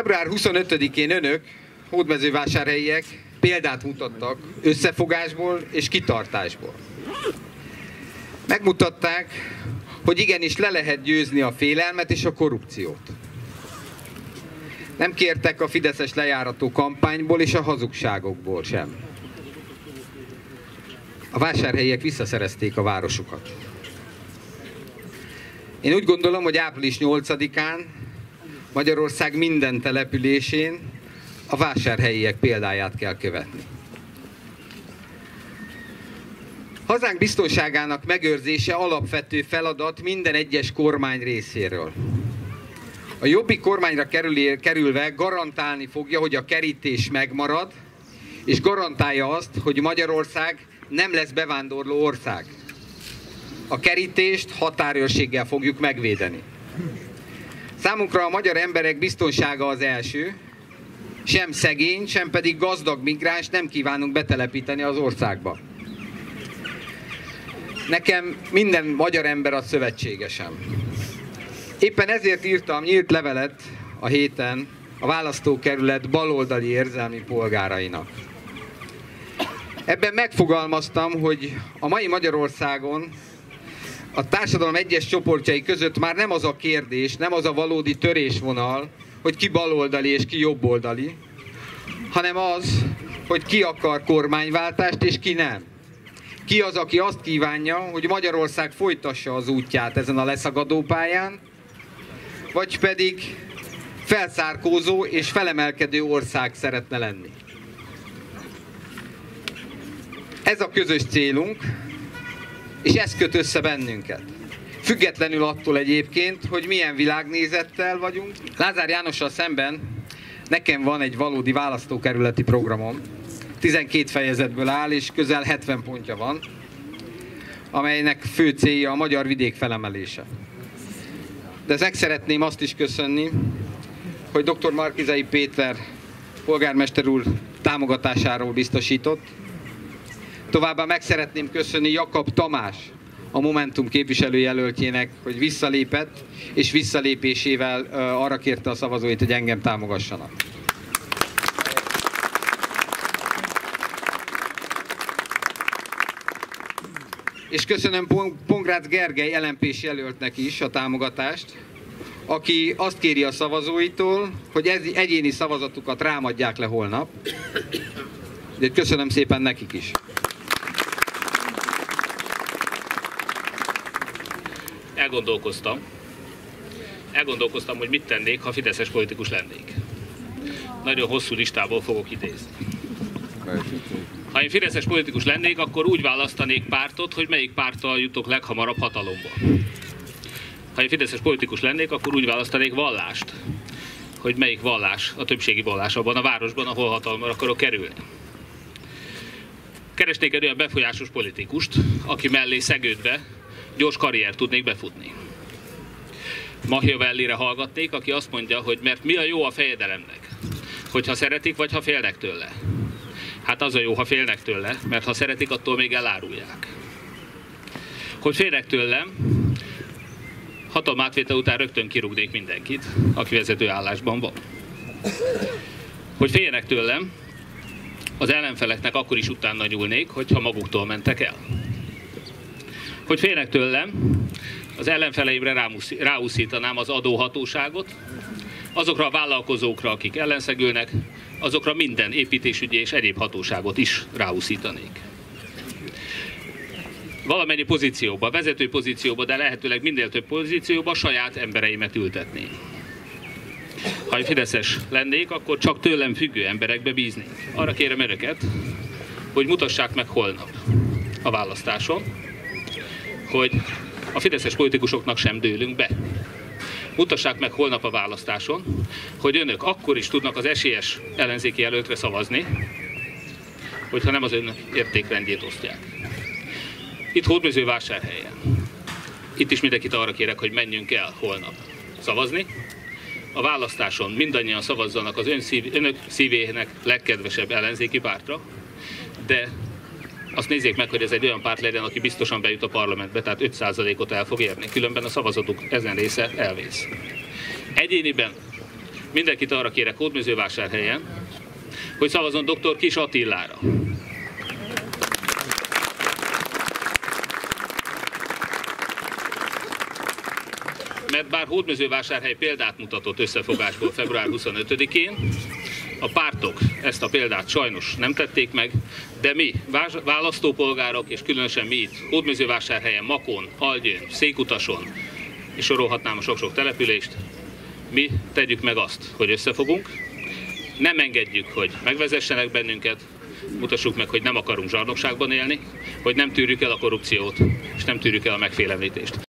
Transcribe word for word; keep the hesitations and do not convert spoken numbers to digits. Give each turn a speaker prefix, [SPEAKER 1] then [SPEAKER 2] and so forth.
[SPEAKER 1] február huszonötödikén önök, hódmezővásárhelyiek példát mutattak összefogásból és kitartásból. Megmutatták, hogy igenis le lehet győzni a félelmet és a korrupciót. Nem kértek a fideszes lejárató kampányból és a hazugságokból sem. A vásárhelyiek visszaszerezték a városukat. Én úgy gondolom, hogy április nyolcadikán Magyarország minden településén a vásárhelyiek példáját kell követni. Hazánk biztonságának megőrzése alapvető feladat minden egyes kormány részéről. A Jobbik kormányra kerül, kerülve garantálni fogja, hogy a kerítés megmarad, és garantálja azt, hogy Magyarország nem lesz bevándorló ország. A kerítést határőrséggel fogjuk megvédeni. Számunkra a magyar emberek biztonsága az első, sem szegény, sem pedig gazdag migráns nem kívánunk betelepíteni az országba. Nekem minden magyar ember a szövetségesem. Éppen ezért írtam nyílt levelet a héten a választókerület baloldali érzelmi polgárainak. Ebben megfogalmaztam, hogy a mai Magyarországon a társadalom egyes csoportjai között már nem az a kérdés, nem az a valódi törésvonal, hogy ki baloldali és ki jobboldali, hanem az, hogy ki akar kormányváltást és ki nem. Ki az, aki azt kívánja, hogy Magyarország folytassa az útját ezen a leszakadó pályán, vagy pedig felszárkózó és felemelkedő ország szeretne lenni. Ez a közös célunk, és ez köt össze bennünket. Függetlenül attól egyébként, hogy milyen világnézettel vagyunk. Lázár Jánossal szemben nekem van egy valódi választókerületi programom. tizenkét fejezetből áll, és közel hetven pontja van, amelynek fő célja a magyar vidék felemelése. De meg szeretném azt is köszönni, hogy dr. Markizai Péter polgármester úr támogatásáról biztosított. Továbbá meg szeretném köszönni Jakab Tamás, a Momentum képviselőjelöltjének, hogy visszalépett, és visszalépésével arra kérte a szavazóit, hogy engem támogassanak. És köszönöm Pongrácz Gergely el em pés jelöltnek is a támogatást, aki azt kéri a szavazóitól, hogy egyéni szavazatukat rám adják le holnap. De köszönöm szépen nekik is.
[SPEAKER 2] Elgondolkoztam. Elgondolkoztam, hogy mit tennék, ha fideszes politikus lennék. Nagyon hosszú listából fogok idézni. Ha én fideszes politikus lennék, akkor úgy választanék pártot, hogy melyik párttal jutok leghamarabb hatalomba. Ha én fideszes politikus lennék, akkor úgy választanék vallást, hogy melyik vallás, a többségi vallás abban a városban, ahol hatalomra akarok kerülni. Keresnék egy olyan befolyásos politikust, aki mellé szegődve gyors karriert tudnék befutni. Machiavellire hallgatnék, aki azt mondja, hogy mert mi a jó a fejedelemnek, hogyha szeretik, vagy ha félnek tőle. Hát az a jó, ha félnek tőle, mert ha szeretik, attól még elárulják. Hogy félnek tőlem, hatalmátvétel után rögtön kirúgnék mindenkit, aki vezető állásban van. Hogy féljenek tőlem, az ellenfeleknek akkor is utána nyúlnék, hogyha maguktól mentek el. Hogy félnek tőlem, az ellenfeleimre ráúszítanám az adóhatóságot, azokra a vállalkozókra, akik ellenszegülnek, azokra minden építésügyi és egyéb hatóságot is ráúszítanék. Valamennyi pozícióba, vezető pozícióba, de lehetőleg minél több pozícióba saját embereimet ültetném. Ha egy fideszes lennék, akkor csak tőlem függő emberekbe bíznék. Arra kérem önöket, hogy mutassák meg holnap a választáson, hogy a fideszes politikusoknak sem dőlünk be. Mutassák meg holnap a választáson, hogy önök akkor is tudnak az esélyes ellenzéki jelöltre szavazni, hogyha nem az ön értékrendjét osztják. Itt Hódmezővásárhelyen. Itt is mindenkit arra kérek, hogy menjünk el holnap szavazni. A választáson mindannyian szavazzanak az ön szív, önök szívének legkedvesebb ellenzéki pártra, de azt nézzék meg, hogy ez egy olyan párt legyen, aki biztosan bejut a parlamentbe, tehát öt százalékot el fog érni, különben a szavazatuk ezen része elvész. Egyéniben mindenkit arra kérek Hódmezővásárhelyen, hogy szavazzon dr. Kiss Attilára. Mert bár Hódmezővásárhely példát mutatott összefogásból február huszonötödikén, a pártok ezt a példát sajnos nem tették meg, de mi, választópolgárok, és különösen mi itt, Hódmezővásárhelyen, Makón, Algyőn, Székutason, és sorolhatnám a sok-sok települést, mi tegyük meg azt, hogy összefogunk, nem engedjük, hogy megvezessenek bennünket, mutassuk meg, hogy nem akarunk zsarnokságban élni, hogy nem tűrjük el a korrupciót, és nem tűrjük el a megfélemlítést.